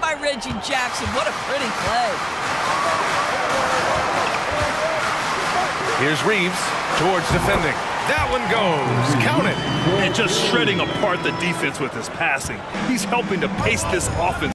by Reggie Jackson. What a pretty play. Here's Reeves towards defending. That one goes. Count it. And just shredding apart the defense with his passing. He's helping to pace this offense.